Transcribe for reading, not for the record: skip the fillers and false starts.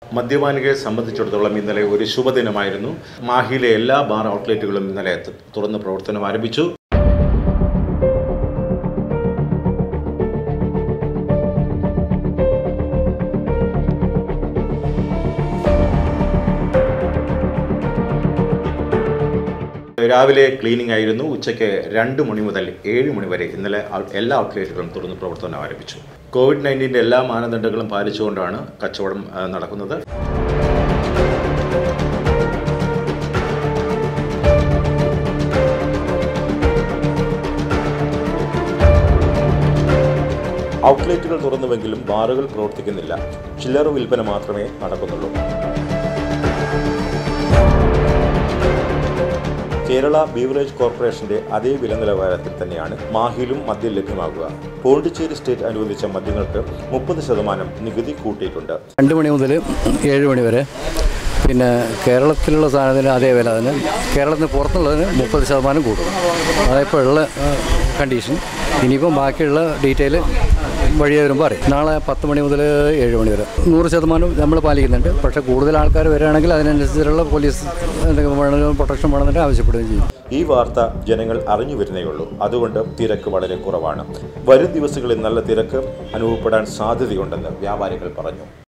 മദ്യപാനികളെ സംബന്ധിച്ചിടത്തോളം ഇന്നലെ ഒരു ശുഭദിനമായിരുന്നു. മാഹിയിലെ എല്ലാ ബാർ ഔട്ട്ലെറ്റുകളും ഇന്നലെ തുറന്ന് പ്രവർത്തനം ആരംഭിച്ചു. രാവിലെ ക്ലീനിംഗ് ആയിരുന്നു. ഉച്ചയ്ക്ക് 2 മണി മുതൽ 7 മണി വരെ ഇന്നലെ എല്ലാ ഔട്ട്ലെറ്റുകളും തുറന്ന് പ്രവർത്തനം ആരംഭിച്ചു. COVID-19 എല്ലാ മാനദണ്ഡങ്ങളും പാലിച്ചുകൊണ്ടാണ് കച്ചവടം നടക്കുന്നത്. ഔട്ട്ലെറ്റുകൾ തുറന്നുവെങ്കിലും ബാറുകൾ പ്രവർത്തിക്കുന്നില്ല. ചില്ലറ വിൽപ്പന മാത്രമേ നടക്കുന്നുള്ളൂ. കേരള ബീവറേജ് കോർപ്പറേഷന്റെ അതേ വില നിലവാരത്തിൽ തന്നെയാണ് മാഹിയിലും മദ്യം ലഭ്യമാകുക. പോണ്ടിച്ചേരി സ്റ്റേറ്റ് അനുവദിച്ച മദ്യങ്ങൾക്ക് 30% നികുതി കൂട്ടിയിട്ടുണ്ട്. 2 മണി മുതൽ 7 മണി വരെ. പിന്നെ കേരളത്തിലുള്ള സാധനത്തിന് അതേ വില തന്നെ. കേരളത്തിന് പുറത്തുള്ളതിന് 30% കൂടും. അതിപ്പോഴുള്ള കണ്ടീഷൻ. ഇനിയിപ്പം ബാക്കിയുള്ള ഡീറ്റെയിൽ വഴിയെ വരുമ്പോൾ അറിയാം. നാളെ 10 മണി മുതൽ 7 മണി വരെ 100% നമ്മൾ പാലിക്കുന്നുണ്ട്. പക്ഷേ കൂടുതൽ ആൾക്കാർ വരികയാണെങ്കിൽ അതിനനുസരിച്ചുള്ള പോലീസ് എന്തെങ്കിലും പ്രൊട്ടക്ഷൻ വേണമെന്നിട്ട് ആവശ്യപ്പെടുകയും ചെയ്യും. ഈ വാർത്ത ജനങ്ങൾ അറിഞ്ഞു വരുന്നേയുള്ളൂ. അതുകൊണ്ട് തിരക്ക് വളരെ കുറവാണ്. വരും ദിവസങ്ങളിൽ നല്ല തിരക്ക് അനുഭവപ്പെടാൻ സാധ്യതയുണ്ടെന്ന് വ്യാപാരികൾ പറഞ്ഞു.